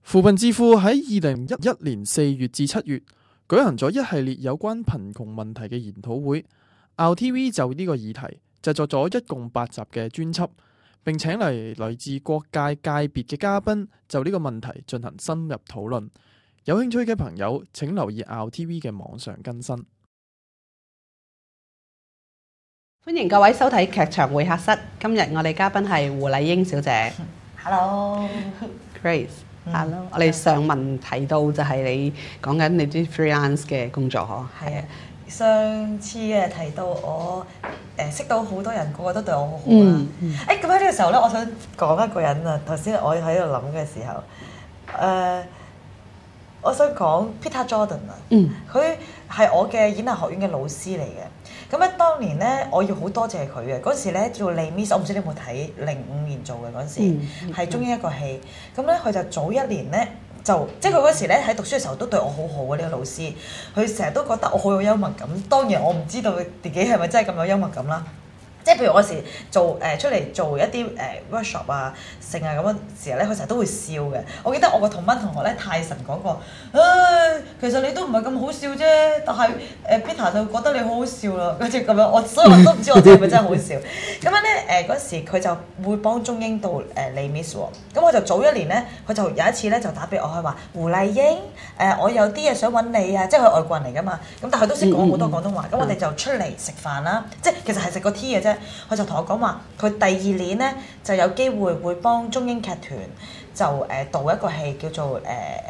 扶貧智庫喺2011年4月至7月舉行咗一系列有關貧窮問題嘅研討會。RTV 就呢個議題製作咗一共8集嘅專輯，並請嚟自各界界別嘅嘉賓就呢個問題進行深入討論。有興趣嘅朋友請留意 RTV 嘅網上更新。 歡迎各位收睇劇場會客室。今日我哋嘉賓係胡麗英小姐。Hello，Grace。Hello。我哋上文提到就係你講緊你啲 freelance 嘅工作嗬。 係啊，上次提到我識到好多人，個個都對我好好啦。咁喺呢個時候咧，我想講一個人啊。頭先我喺度諗嘅時候，我想講 Peter Jordan 啊。佢係我嘅演藝學院嘅老師嚟嘅。咁咧，當年咧，我要好多謝佢嘅。嗰時咧做 Les Mis，我唔知你有冇睇05年做嘅嗰時，係中英一個戲。咁咧，佢就早一年咧，就即係佢嗰時咧喺讀書嘅時候都對我好好嘅呢個老師。佢成日都覺得我好有幽默感。當然我唔知道自己係咪真係咁有幽默感啦。即係譬如我嗰時做出嚟做一啲workshop 啊、性啊咁嘅時候咧，佢成日都會笑嘅。我記得我個同班同學咧，泰神講過，其實你都唔係咁好笑啫，但係Peter 就覺得你好好笑啦，跟住咁樣，所以我都唔知我係咪真係好笑。咁樣咧嗰時佢就會幫中英度Les Mis喎。咁我就早一年咧，佢就有一次咧就打俾我，佢話胡麗英我有啲嘢想揾你啊，即係佢外國人嚟㗎嘛。咁但係佢都識講好多廣東話。咁我哋就出嚟食飯啦，即係其實係食個 tea 嘅啫。佢就同我講話，佢第2年咧就有機會幫中英劇團就導一個戲叫做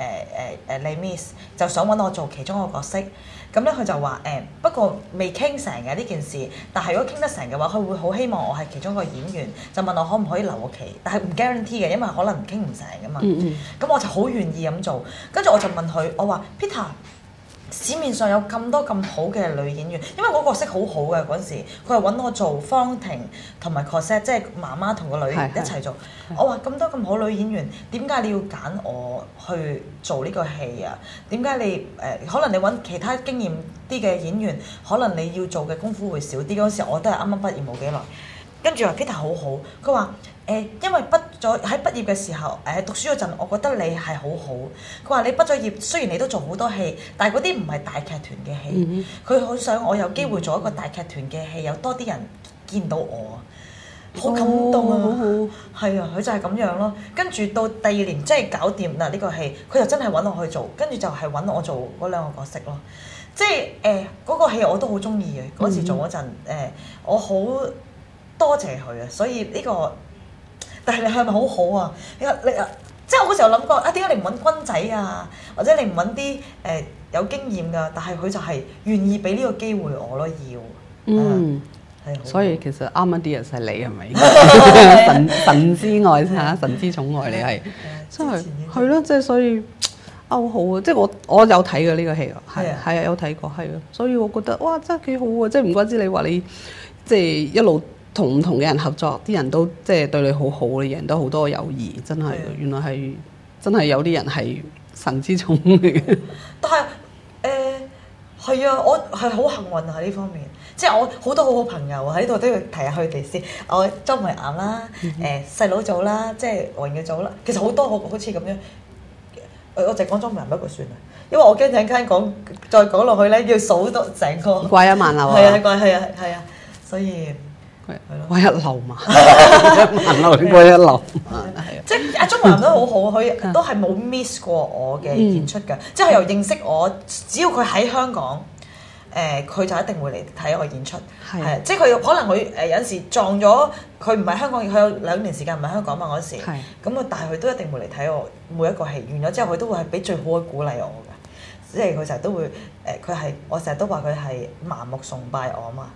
Les Mis，就想揾我做其中一個角色。咁咧佢就話不過未傾成嘅呢件事，但係如果傾得成嘅話，佢會好希望我係其中一個演員，就問我可唔可以留個期，但係唔 guarantee 嘅，因為可能傾唔成㗎嘛。咁我就好願意咁做，跟住我就問佢，我話 Peter，市面上有咁多咁好嘅女演員，因為我角色好好嘅嗰陣時，佢係揾我做方婷同埋 Cosette， 即係媽媽同個女一齊做。我話咁多咁好女演員，點解你要揀我去做呢個戲啊？點解你可能你揾其他經驗啲嘅演員，可能你要做嘅功夫會少啲。嗰陣時我都係啱啱畢業冇幾耐，跟住話 Peter 好好，佢話因為喺畢業嘅時候讀書嗰陣，我覺得你係好好。佢話你畢咗業，雖然你都做好多戲，但係嗰啲唔係大劇團嘅戲。佢好想我有機會做一個大劇團嘅戲，有多啲人見到我，好感動啊！係啊，佢就係咁樣咯。跟住到第2年即係搞掂啦呢個戲，佢就真係揾我去做，跟住就係揾我做嗰2個角色咯。即係嗰個戲我都好中意嘅。嗰時做嗰陣我好多謝佢啊，所以呢個。但係你係咪好好啊？你即係我嗰時候諗過點解你唔揾軍仔啊？或者你唔揾啲有經驗㗎？但係佢就係願意俾呢個機會我咯，要所以其實 Amadeus 係你係咪？神之愛嚇，神之寵愛你係，真係咯，即係所以好好啊！即係我有睇過呢個戲啊，係啊有睇過係啊，所以我覺得哇真係幾好啊！即係唔怪之你話你即係一路。同唔同嘅人合作，啲人都即係對你好好，你贏得好多友誼，真係原來係真係有啲人係神之寵嚟嘅。 但係係啊，我係好幸運喺呢方面，即係我好多好朋友喺度都要提下佢哋先。我周慧岩啦，細佬組啦，即係黃嘅組啦，其實好多好似咁樣。我淨係講周慧岩不過算啦，因為我驚陣間再講落去咧，要數到成個掛一萬樓啊！ 係啊，所以。 掛一樓嘛，萬樓掛一樓， 即係阿鐘華都好好，佢都係冇 miss 過我嘅演出㗎。即係又認識我，只要佢喺香港，佢就一定會嚟睇我演出。係，即係佢可能佢有陣時撞咗，佢唔係香港，佢有2年時間唔喺香港嘛嗰時。咁啊，但係佢都一定會嚟睇我每一個戲，完咗之後佢都會係俾最好嘅鼓勵我㗎。即係佢成日都會佢係我成日都話佢係盲目崇拜我嘛。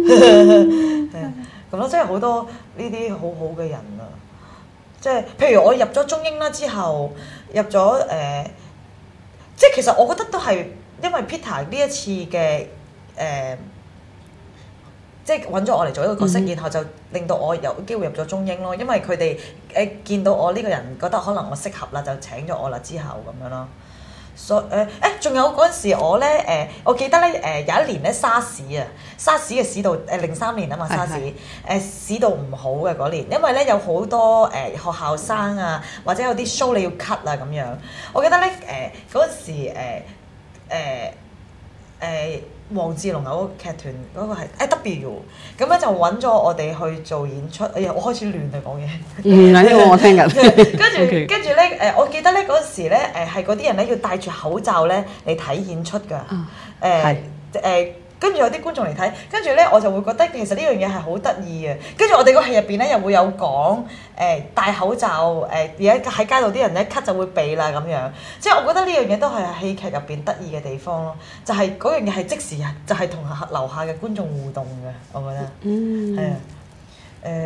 咁咯，即係好多呢啲好好嘅人啊！即係譬如我入咗中英啦之後，入咗即係其實我覺得都係因為 Peter 呢一次嘅即係揾咗我嚟做一個角色，然後就令到我有機會入咗中英咯。因為佢哋見到我呢個人覺得可能我適合啦，就請咗我啦之後咁樣咯。 仲有嗰陣時我咧我記得咧有一年咧沙士嘅市道03年啊嘛沙士市道唔好嘅嗰年，因為咧有好多學校生啊，或者有啲 show 你要 cut 啊咁樣。我記得咧嗰陣時黃志龍有個劇團嗰個係 W， 咁咧就揾咗我哋去做演出。哎呀，我開始亂啦講嘢。 呢個我聽緊。 跟住咧我記得咧嗰陣時咧係嗰啲人咧要戴住口罩咧嚟睇演出㗎。跟住有啲觀眾嚟睇，跟住咧我就會覺得其實呢樣嘢係好得意嘅。跟住我哋個戲入邊咧又會有講戴口罩而家喺街度啲人咧咳就會避啦咁樣。即係我覺得呢樣嘢都係戲劇入邊得意嘅地方咯，就係嗰樣嘢係即時就係同樓下嘅觀眾互動嘅，我覺得。係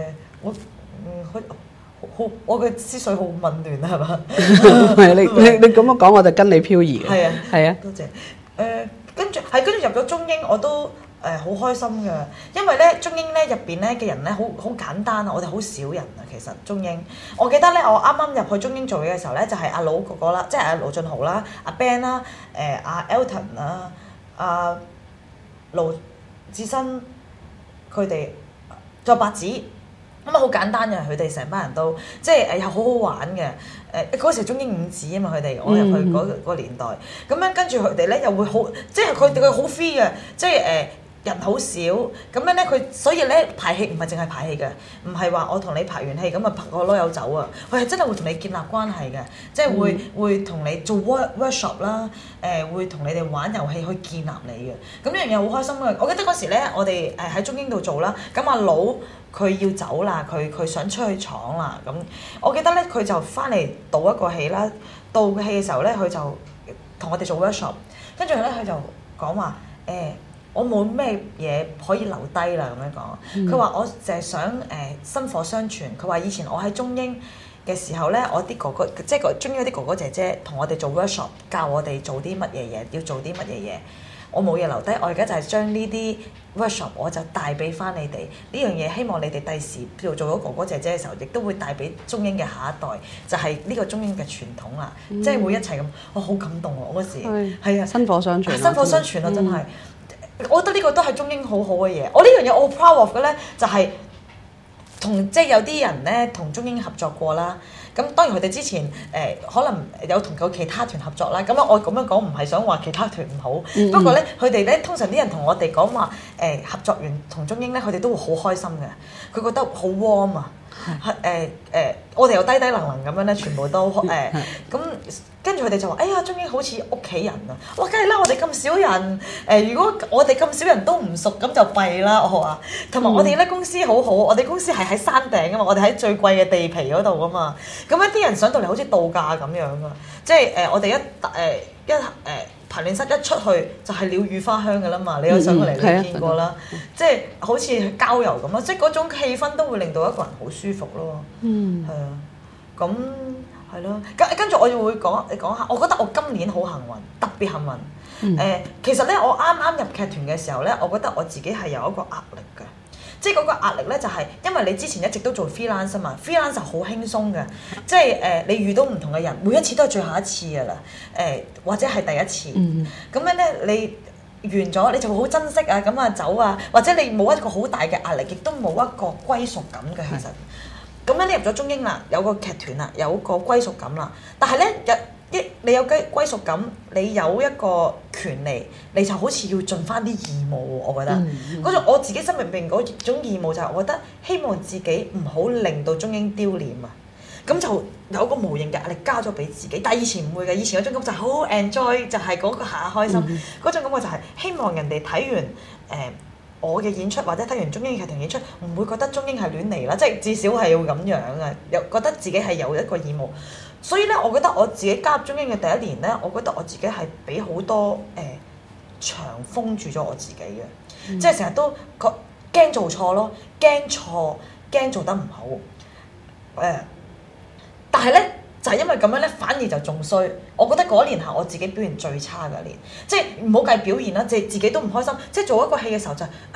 我嘅思緒好紊亂係嘛？ 係你咁樣講我就跟你漂移嘅。 係啊係啊， 多謝。跟住入咗中英我都好開心㗎，因為咧中英咧入邊咧嘅人咧好簡單啊，我哋好少人啊其實中英。我記得咧我啱啱入去中英做嘢嘅時候咧，就係阿盧哥哥啦，即係阿盧俊豪啦、阿 Ben 啦、阿 Elton 啦、阿盧志新佢哋仲有白紙。咁啊好簡單嘅，佢哋成班人都即係又好好玩嘅。嗰時中英五子啊嘛，佢哋我入去嗰個年代，咁樣跟住佢哋咧又會好，即係佢哋好 free 嘅，即係人好少，咁樣咧佢所以咧排戲唔係淨係排戲嘅，唔係話我同你排完戲咁啊拍個籮柚走啊，佢係真係會同你建立關係嘅，即係會同你做 workshop 啦，會同你哋玩遊戲去建立你嘅，咁呢樣嘢好開心嘅。我記得嗰時咧我哋喺中英度做啦，咁阿佬佢要走啦，佢想出去闖啦，咁我記得咧佢就翻嚟導一個戲啦，導個戲嘅時候咧佢就同我哋做 workshop， 跟住咧佢就講話我冇咩嘢可以留低啦咁樣講，佢話我就係想薪火相傳。佢話以前我喺中英嘅時候咧，我啲哥哥即係中英嗰啲哥哥姐姐同我哋做 workshop， 教我哋做啲乜嘢嘢，要做啲乜嘢嘢。我冇嘢留低，我而家就係將呢啲 workshop 我就帶俾翻你哋呢樣嘢，希望你哋第時做咗哥哥姐姐嘅時候，亦都會帶俾中英嘅下一代，就係呢個中英嘅傳統啦，即係會一齊咁。我好感動喎！我嗰時係啊， 薪火相傳， 薪火相傳啊，真係。我覺得呢個都係中英好好嘅嘢。我呢樣嘢我好 proud of 嘅咧，就係同即係有啲人咧同中英合作過啦。咁當然佢哋之前可能有同其他團合作啦。咁我咁樣講唔係想話其他團唔好，不過咧佢哋咧通常啲人同我哋講話合作完同中英咧，佢哋都會好開心嘅。佢覺得好 warm 啊，我哋又低低能能咁樣咧，全部都咁。跟住佢哋就話：哎呀，中英好似屋企人啊！哇，梗係啦，我哋咁少人，如果我哋咁少人都唔熟，咁就弊啦。我話，同埋我哋咧公司好好，我哋公司係喺山頂啊嘛，我哋喺最貴嘅地皮嗰度啊嘛。咁一啲人上到嚟好似度假咁樣啊，即係我哋一排練室一出去就係鳥語花香㗎啦嘛。你有上過嚟你見過啦，即係好似郊遊咁咯，即係嗰種氣氛都會令到一個人好舒服咯。係啊，咁。係咯，跟住我就會講下，我覺得我今年好幸運，特別幸運。其實咧，我啱啱入劇團嘅時候咧，我覺得我自己係有一個壓力嘅，即係嗰個壓力咧就係因為你之前一直都做 freelance 啊嘛 ，freelance 就好輕鬆嘅，即係你遇到唔同嘅人，每一次都係最後一次㗎啦，或者係第一次。咁樣咧，你完咗你就會好珍惜啊，咁啊走啊，或者你冇一個好大嘅壓力，亦都冇一個歸屬感嘅其實。咁樣你入咗中英啦，有個劇團啦，有個歸屬感啦。但係咧，你有歸屬感，你有一個權利，你就好似要盡翻啲義務喎。我覺得嗰種我自己心入邊嗰種義務就係，我覺得希望自己唔好令到中英丟臉啊。咁就有一個無形嘅壓力加咗俾自己。但係以前唔會嘅，以前嗰種感覺就係好 enjoy，就係嗰個下開心。嗰種感覺就係希望人哋睇完我嘅演出或者睇完中英劇團演出，唔會覺得中英係亂嚟啦，即係至少係要咁樣啊，又覺得自己係有一個義務。所以咧，我覺得我自己加入中英嘅第一年咧，我覺得我自己係俾好多牆封住咗我自己嘅，即係成日都驚做錯咯，驚做得唔好，但係咧。就係因為咁樣咧，反而就仲衰。我覺得嗰年係我自己表現最差嘅一年，即係唔好計表現啦，即係自己都唔開心。即係做一個戲嘅時候就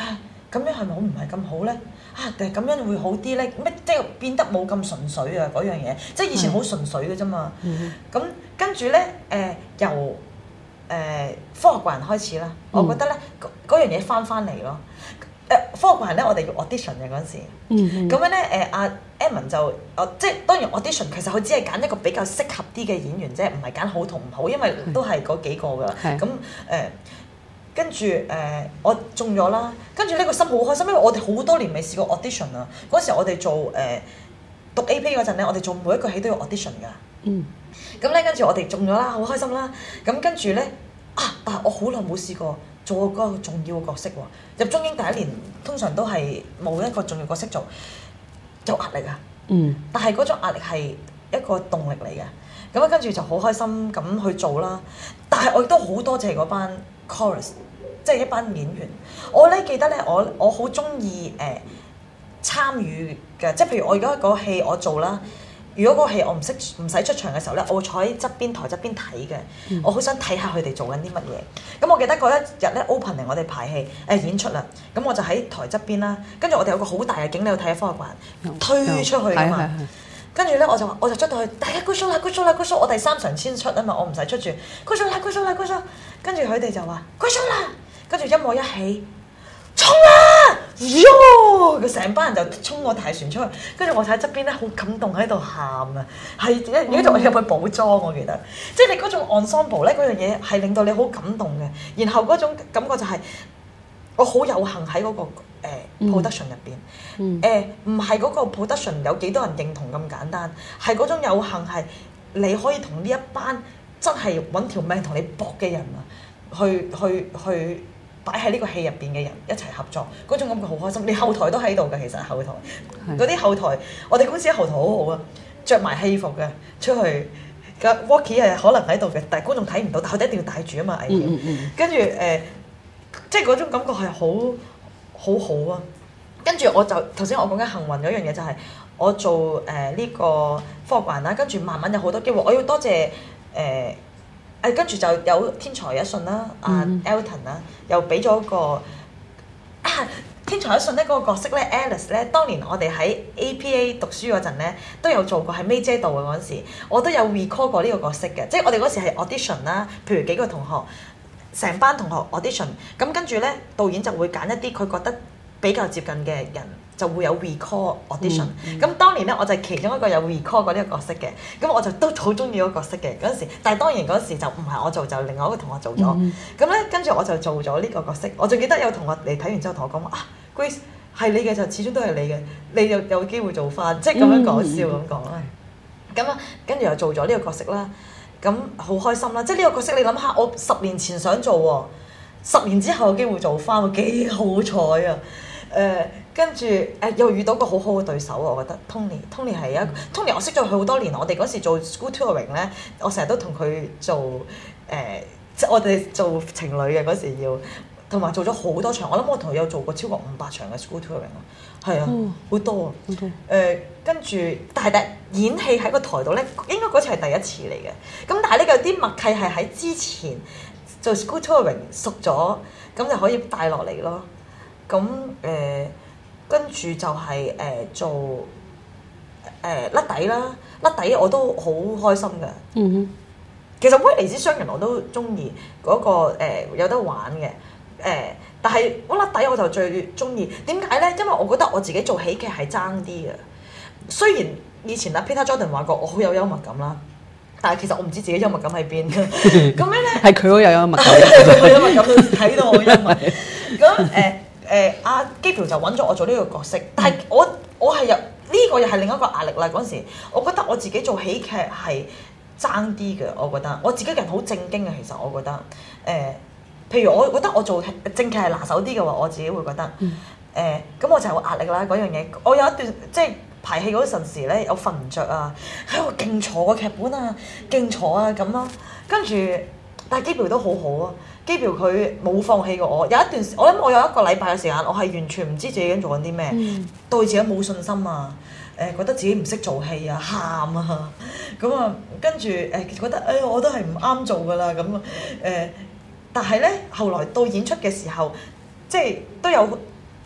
咁樣係咪唔係咁好咧？定係咁樣會好啲咧？咩即係變得冇咁純粹啊嗰樣嘢，即係以前好純粹嘅啫嘛。咁跟住咧由科學怪人開始啦，我覺得咧嗰樣嘢翻嚟咯。科學怪人咧，我哋要 audition 嘅嗰陣時，咁樣咧阿 Edmond 就即係當然 audition 其實佢只係揀一個比較適合啲嘅演員啫，唔係揀好同唔好，因為都係嗰幾個噶啦。咁跟住我中咗啦，跟住呢個心好開心，因為我哋好多年未試過 audition 啊。嗰時我哋做讀 AP 嗰陣咧，我哋做每一個戲都要 audition 噶。咁咧跟住我哋中咗啦，好開心啦。咁跟住咧但係我好耐冇試過做嗰個重要嘅角色喎。入中英第一年通常都係冇一個重要角色做，有壓力啊。但係嗰種壓力係一個動力嚟嘅。咁跟住就好開心咁去做啦。但係我亦都好多謝嗰班 chorus， 即係一班演員。我咧記得咧，我好中意參與嘅，即係譬如我而家個戲我做啦。如果個戲我唔使出場嘅時候咧，我會坐喺台側邊睇嘅。我好想睇下佢哋做緊啲乜嘢。咁我記得嗰一日咧 opening 我哋排戲演出啦。咁我就喺台側邊啦。跟住我哋有個好大嘅景，你有睇《科學怪人》推出去㗎嘛。跟住咧我就出到去，大家 good show 啦 good show 啦 good show， 我第3場先出啊嘛，我唔使出住 good show 啦 good show 啦 good show。跟住佢哋就話 good show 啦，跟住音樂一起，衝啊！佢成班人就衝我大船出去，跟住我喺側邊咧好感動喺度喊啊，係如果仲入去補妝，我記得，即係你嗰種 ensemble 咧嗰樣嘢係令到你好感動嘅，然後嗰種感覺就係我好有幸喺嗰個production 入邊，唔係嗰個 production 有幾多人認同咁簡單，係嗰種有幸係你可以同呢一班真係揾條命同你搏嘅人啊，去擺喺呢個戲入邊嘅人一齊合作，嗰種感覺好開心。你後台都喺度嘅，其實後台嗰啲後台，我哋公司後台好好啊，着埋戲服嘅出去，個 walkie 係可能喺度嘅，但係觀眾睇唔到，但係佢哋一定要戴住啊嘛，危險。跟住即係嗰種感覺係好好啊。跟住我就頭先我講緊幸運嗰樣嘢就係我做呢個科學怪人啦，跟住慢慢有好多機會，我要多謝跟住就有天才一瞬啦，Elton 啦，又俾咗個天才一瞬咧嗰個角色咧 Alice 咧，當年我哋喺 APA 讀書嗰陣咧都有做過，係 May 姐度嘅嗰陣時，我都有 recall 過呢個角色嘅，即係我哋嗰時係 audition 啦，譬如幾個同學，成班同學 audition，咁跟住咧導演就會揀一啲佢覺得比較接近嘅人。就會有 recall audition，咁當年咧我就係其中一個有 recall 過呢個角色嘅，咁我就都好中意嗰個角色嘅嗰陣時，但係當然嗰時就唔係我做，就另外一個同學做咗，咁咧跟住我就做咗呢個角色，我仲記得有同學嚟睇完之後同我講話Grace 係你嘅就始終都係你嘅，你就有機會做翻，即係咁樣講笑咁講啦，咁跟住又做咗呢個角色啦，咁好開心啦，即係呢個角色你諗下，我10年前想做喎，10年之後有機會做翻喎，幾好彩啊！跟住又遇到個好好嘅對手，我覺得 Tony 係Tony 我識咗佢好多年，我哋嗰時做 school touring 咧，我成日都同佢做即係我哋做情侶嘅嗰時要，同埋做咗好多場，我諗我同佢有做過超過500場嘅 school touring 啊，係啊，好多啊，跟住但係演戲喺個台度咧，應該嗰次係第一次嚟嘅，咁但係呢個有啲默契係喺之前做 school touring 熟咗，咁就可以帶落嚟咯。咁跟住就係做甩底啦，甩底我都好開心嘅。其實威尼斯商人我都中意嗰個有得玩嘅，但係甩底我就最中意。點解咧？因為我覺得我自己做喜劇係爭啲嘅。雖然以前阿 Peter Jordan 話過我好有幽默感啦，但係其實我唔知自己幽默感喺邊嘅。咁樣咧係佢好有幽默感， 佢幽默感睇到我幽默。咁阿基條就揾咗我做呢個角色，但係我係入呢個又係另一個壓力啦。嗰陣時，我覺得我自己做喜劇係爭啲嘅。我覺得我自己人好正經嘅，其實我覺得譬如我覺得我做正劇係拿手啲嘅話，我自己會覺得咁我就有壓力啦嗰樣嘢。我有一段即係排戲嗰陣時咧，我瞓唔着啊，喺度勁坐個劇本啊，勁坐啊咁咯。跟住但係基條都好好啊。基條佢冇放棄過我，有一段我諗我有一個禮拜嘅時間，我係完全唔知自己緊做緊啲咩，對自己冇信心啊，覺得自己唔識做戲啊，喊啊，咁啊，跟住覺得我都係唔啱做噶啦咁啊，但係咧後來到演出嘅時候，即係都有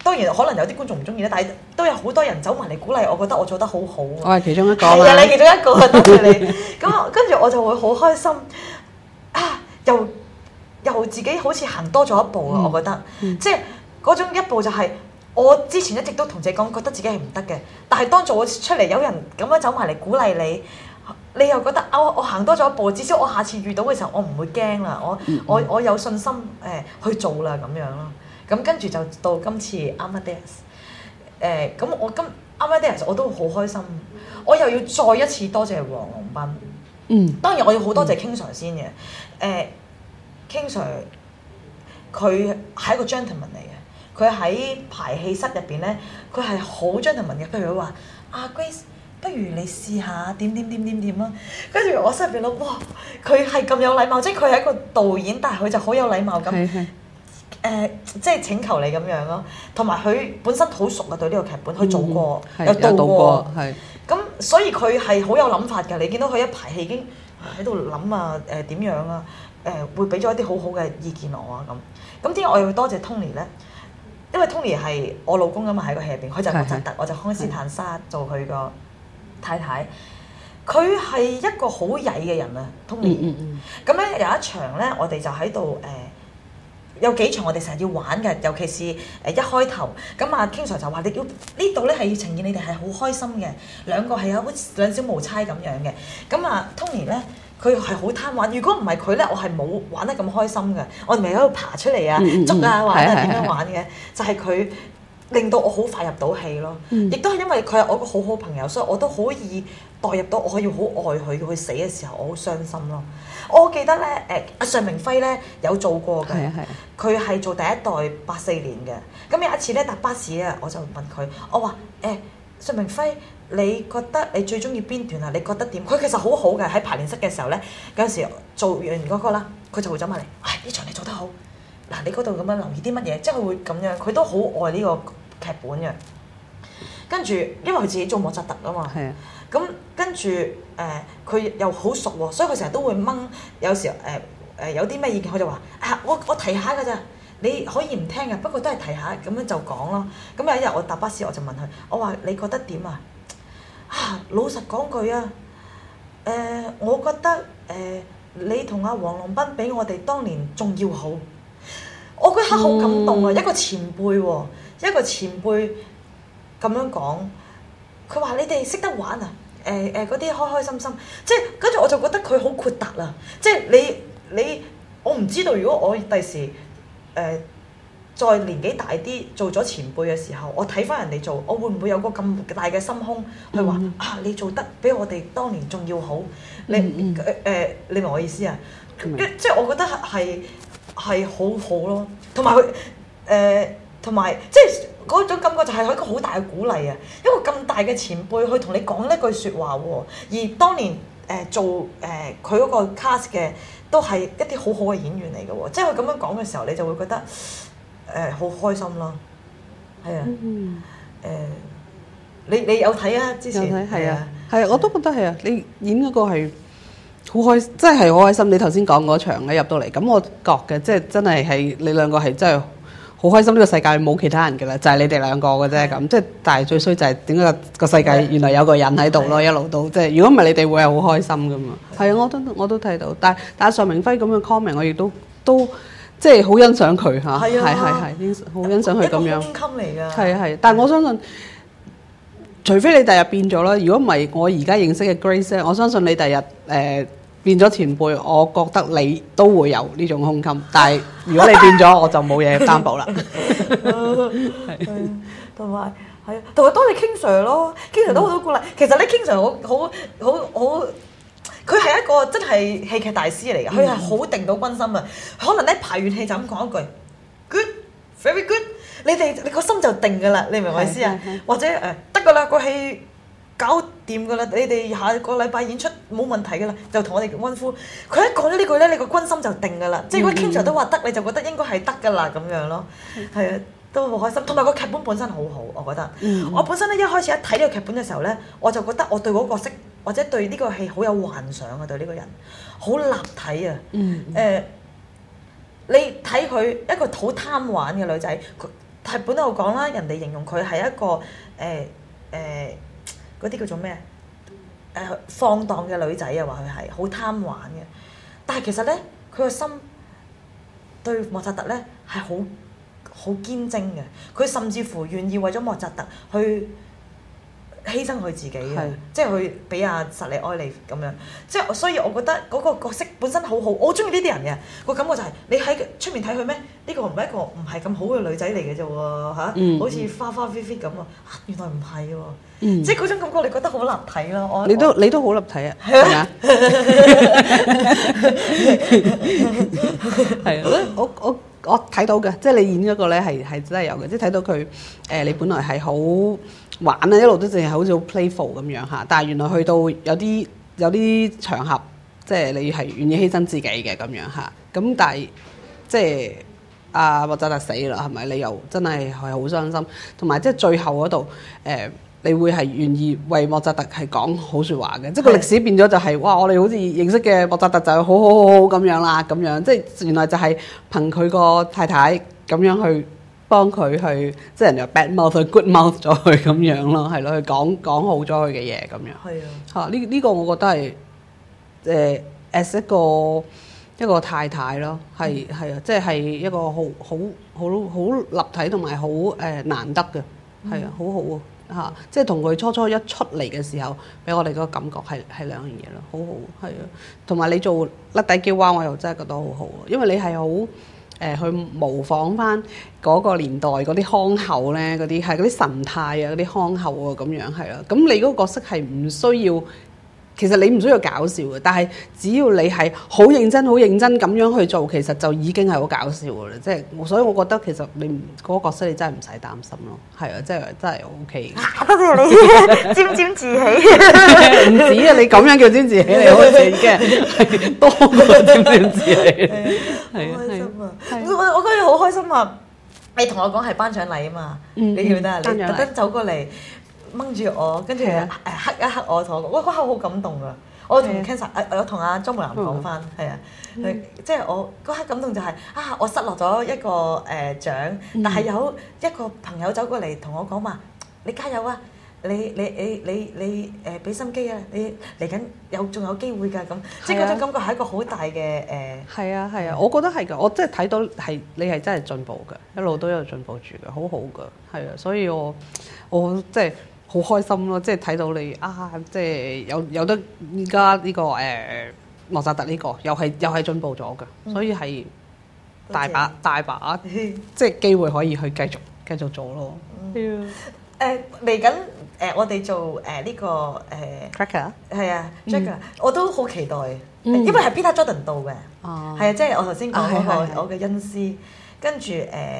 當然可能有啲觀眾唔中意咧，但係都有好多人走埋嚟鼓勵我，覺得我做得好好啊。 我係其中一個係啊，你其中一個啊，多謝你。咁跟住我就會好開心啊！又自己好似行多咗一步啊！我覺得，即係嗰種一步就係、我之前一直都同自己講，覺得自己係唔得嘅。但係當做出嚟有人咁樣走埋嚟鼓勵你，你又覺得我行多咗一步，至少我下次遇到嘅時候，我唔會驚啦。我有信心去做啦咁樣咯。咁跟住就到今次 Amadeus 咁我Amadeus 我都好開心，我又要再一次多謝黃龍斌。當然我要好多謝 King Sir 先嘅。King Sir 佢係一個 gentleman 嚟嘅，佢喺排戲室入邊咧，佢係好 gentleman 嘅。譬如佢話Grace，不如你試下點啦。跟住我心入邊諗，哇！佢係咁有禮貌，即係佢係一個導演，但係佢就好有禮貌咁。即係請求你咁樣咯，同埋佢本身好熟啊，對呢個劇本，佢做過，有導過，咁所以佢係好有諗法㗎。你見到佢一排戲已經喺度諗啊，點樣啊，會俾咗一啲好好嘅意見我啊咁。咁點解我要多謝 Tony 咧？因為 Tony 係我老公啊嘛，喺個戲入邊，佢就係莫扎特，我就康斯坦莎做佢個太太。佢係一個好曳嘅人啊，Tony。咁咧有一場咧，我哋就喺度有幾場我哋成日要玩嘅，尤其是一開頭咁啊 King Sir 就話你要呢度咧係要呈現你哋係好開心嘅，兩個係有兩小無猜咁樣嘅。咁啊 Tony 咧佢係好貪玩，如果唔係佢咧，我係冇玩得咁開心嘅。我哋咪喺度爬出嚟啊、捉啊、玩啊點樣玩嘅，就係佢令到我好快入到戲咯。亦都係因為佢係我個好好朋友，所以我都可以代入到，我可以好愛佢，佢死嘅時候我好傷心咯。我記得咧，阿尚明輝咧有做過嘅，佢係做第一代84年嘅。咁有一次咧搭巴士啊，我就問佢，我話尚明輝，你覺得你最中意邊段啊？你覺得點？佢其實好好嘅，喺排練室嘅時候咧，有陣時做完嗰個啦，佢就會走埋嚟，呢場你做得好，嗱你嗰度咁樣留意啲乜嘢？即係佢會咁樣，佢都好愛呢個劇本嘅。跟住因為佢自己做莫扎特啊嘛。咁跟住佢又好熟喎，所以佢成日都會掹。有時有啲咩意見，佢就話我提下㗎咋，你可以唔聽嘅，不過都係提下咁樣就講咯。咁有一日我搭巴士，我就問佢，我話你覺得點啊？老實講句啊，我覺得你同阿黃龍斌比我哋當年仲要好。我嗰刻好感動啊！一個前輩喎，一個前輩咁樣講。佢話：你哋識得玩啊！嗰啲開開心心，即係跟住我就覺得佢好豁達啦。即係你，我唔知道如果我第時再年紀大啲做咗前輩嘅時候，我睇翻人哋做，我會唔會有個咁大嘅心胸去話你做得比我哋當年仲要好？你明我意思啊？即係我覺得係好好咯，同埋佢同埋即係。嗰種感覺就係一個好大嘅鼓勵啊！一個咁大嘅前輩去同你講呢句説話喎，而當年做佢嗰個 cast 嘅都係一啲好好嘅演員嚟嘅喎，即係佢咁樣講嘅時候，你就會覺得好開心咯。係啊，你有睇啊？之前有睇係啊， 我都覺得係啊！你演嗰個係好開，真係好開心。你頭先講嗰場咧入到嚟，咁我覺嘅即係真係你兩個係真係。好開心，呢個世界冇其他人嘅啦，就係你哋兩個嘅啫咁。即係但係最衰就係點解個世界原來有個人喺度咯，一路都即係如果唔係你哋會係好開心噶嘛。係啊，我都睇到，但係尚明輝咁嘅 comment 我亦都即係好欣賞佢嚇，係好欣賞佢咁樣。胸襟嚟㗎。係，但係我相信，除非你第日變咗啦，如果唔係我而家認識嘅 Grace，我相信你第日變咗前輩，我覺得你都會有呢種胸襟。但係如果你變咗，我就冇嘢擔保啦。 同埋多謝 King Sir 咯，King Sir 都好多鼓勵。其實咧 King Sir 好，佢係一個真係戲劇大師嚟嘅，佢係好定到軍心啊。可能咧排完戲就咁講一句 good very good， 你個心就定㗎啦，你明唔明我意思啊？或者得㗎啦，個戲搞掂㗎啦，你哋下個禮拜演出冇問題㗎啦，就同我哋溫夫。佢一講咗呢句咧，你個軍心就定㗎啦。即係如果 King Sir 都話得，你就覺得應該係得㗎啦咁樣咯。係啊，都好開心。同埋個劇本本身好好，我覺得。我本身咧一開始一睇呢個劇本嘅時候咧，我就覺得我對嗰個角色或者對呢個戲好有幻想啊，對呢個人好立體啊。你睇佢一個好貪玩嘅女仔，睇劇本度講啦，人哋形容佢係一個嗰啲叫做咩放蕩嘅女仔啊，話佢係好貪玩嘅。但係其實咧，佢個心對莫扎特咧係好堅貞嘅。佢甚至乎願意為咗莫扎特去犧牲佢自己嘅，即係去俾阿實里埃利咁樣。即係所以，我覺得嗰個角色本身好好，我中意呢啲人嘅個感覺就係、你喺出面睇佢咩？呢個唔係一個唔係咁好嘅女仔嚟嘅啫喎嚇，好似花花 fit fit 咁啊！原來唔係喎。即係嗰種感覺，你覺得好立體咯。 你都好立體啊，係咪啊？係啊，我睇到嘅，即係你演嗰個咧係真係有嘅，即係睇到佢你本來係好玩啊，一路都淨係好似好 playful 咁樣嚇，但係原來去到有啲場合，即係你係願意犧牲自己嘅咁樣嚇，咁但係即係阿莫扎特死啦，係咪？你又真係好傷心，同埋即係最後嗰度你會係願意為莫扎特係講好説話嘅，即係個歷史變咗就係、哇！我哋好似認識嘅莫扎特就係好咁樣啦，咁樣即係原來就係憑佢個太太咁樣去幫佢去，即係人哋話 bad mouth 去 good mouth 咗佢咁樣咯，係咯，去講好咗佢嘅嘢咁樣。 係啊， 嚇呢個我覺得係as 一個太太咯，係啊，即係一個好立體同埋好難得嘅，係啊，好好啊。嚇！即係同佢初一出嚟嘅時候，俾我哋嗰個感覺係兩樣嘢咯，好好係啊。同埋你做甩底嬌娃，我又真係覺得好好啊，因為你係好去模仿翻嗰個年代嗰啲腔口咧，嗰啲係嗰啲神態啊，嗰啲腔口啊咁樣係啦。咁你嗰個角色係唔需要。其實你唔需要搞笑嘅，但係只要你係好認真咁樣去做，其實就已經係好搞笑嘅啦。即係，所以我覺得其實你嗰個角色你真係唔使擔心咯。係啊，真係 OK 嘅。 多謝你沾沾自喜。 唔止啊，你咁樣叫沾自喜，你好似已經係多過沾沾自喜。係啊， 開心啊！我嗰日好開心啊！你同我講係頒獎禮啊嘛，你記得啊？你特登走過嚟。掹住我，跟住黑一黑我，同我講，哇！嗰刻好感動啊！我同 Cancer， 我同阿莊木蘭講翻，係啊，即係我嗰刻感動就係我失落咗一個獎，但係有一個朋友走過嚟同我講話，你加油啊！你俾心機啊！你嚟緊仲有機會㗎咁，即係嗰種感覺係一個好大嘅係啊，我覺得係㗎，我真係睇到係你係真係進步㗎，一路都有進步住㗎，好好㗎，係啊，所以我即係。好開心咯！即係睇到你即係有得依家呢個莫扎特呢個又係進步咗嘅，所以係大把即係機會可以去繼續做咯。 嚟緊我哋做呢個 Cracker 係啊 Cracker 我都好期待，因為係 Peter Jordan 導嘅，係啊，即係我頭先講嗰個我嘅恩師，跟住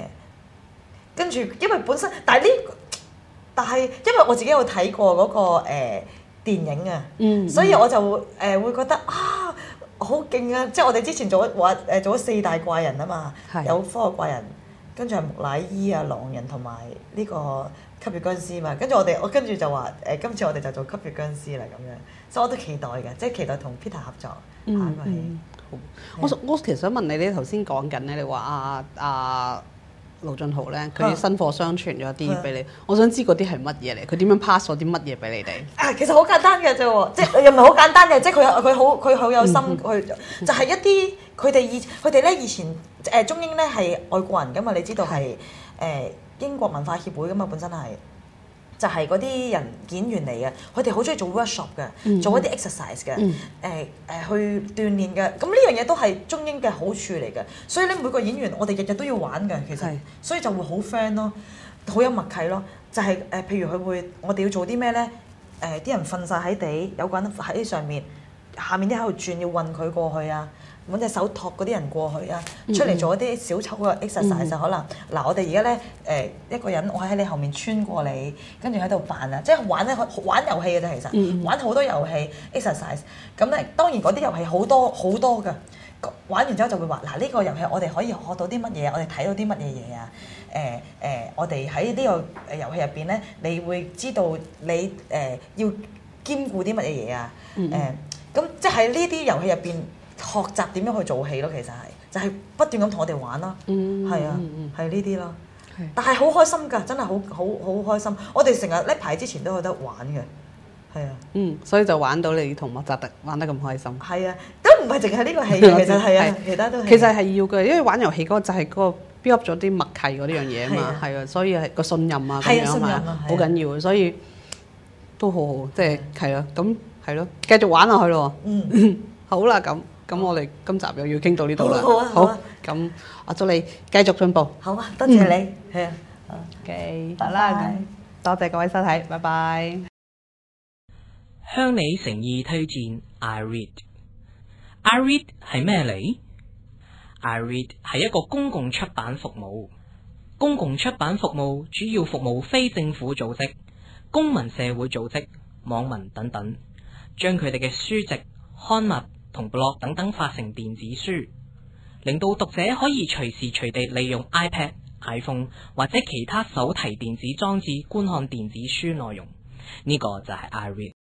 因為本身但係因為我自己有睇過嗰個電影啊，所以我就會覺得好勁啊！即係我哋之前做咗4大怪人啊嘛，有科學怪人，跟住係木乃伊啊、狼人同埋呢個吸血僵屍嘛，跟住我跟住就話今次我哋就做吸血僵屍啦咁樣，所以我都期待嘅，即係期待同 Peter 合作下一個戲。 我其實想問你，你頭先講緊咧，你話盧俊豪咧，佢薪火相傳咗啲俾你，我想知嗰啲係乜嘢嚟？佢點樣 pass 咗啲乜嘢俾你哋？其實好簡單嘅啫喎，即係又唔係好簡單嘅，即係佢好有心去，就係一啲佢哋咧以前中英咧係外國人噶嘛，你知道係英國文化協會噶嘛，本身係。就係嗰啲人演員嚟嘅，佢哋好中意做 workshop 嘅，做一啲 exercise 嘅，去鍛鍊嘅。咁呢樣嘢都係中英嘅好處嚟嘅。所以咧每個演員，我哋日日都要玩嘅，其實，所以就會好 friend 咯，好有默契咯。就係譬如我哋要做啲咩咧？啲人瞓晒喺地，有個人喺上面，下面啲喺度轉，要運佢過去啊！揾隻手托嗰啲人過去啊，出嚟做一啲小丑嘅 exercise 可能嗱，我哋而家咧一個人，我喺你後面穿過你，跟住喺度扮啊，即係玩遊戲嘅啫，其實玩好多遊戲 exercise。咁咧當然嗰啲遊戲好多嘅，玩完之後就會話嗱，呢個遊戲我哋可以學到啲乜嘢，我哋睇到啲乜嘢嘢啊？我哋喺呢個遊戲入邊咧，你會知道你要兼顧啲乜嘢嘢啊？咁即係喺呢啲遊戲入邊。學習點樣去做戲咯，其實係就係不斷咁同我哋玩咯，係啊，係呢啲咯。 但係好開心㗎，真係好開心。我哋成日呢排之前都有得玩嘅，係啊。 所以就玩到你同莫扎特玩得咁開心。 係啊，都唔係淨係呢個戲嘅，其實係啊，其他都係。 其實係要嘅，因為玩遊戲嗰個就係嗰個 build up 咗啲默契嗰啲樣嘢啊嘛，係啊，所以係個信任啊咁樣嘛，好緊要，所以都好好，即係係咯，咁係咯，繼續玩落去咯。好啦，咁我哋今集又要傾到呢度啦。好，咁我祝你繼續進步。 好啊，多謝你，係啊。 OK，好啦，咁多謝各位收睇，拜拜。 向你誠意推薦 iRead。iRead 係咩嚟？iRead 係一個公共出版服務。公共出版服務主要服務非政府組織、公民社會組織、網民等等，將佢哋嘅書籍、刊物同 blog 等等發成電子書，令到讀者可以隨時隨地利用 iPad、iPhone 或者其他手提電子裝置觀看電子書內容。呢個就係 iRead。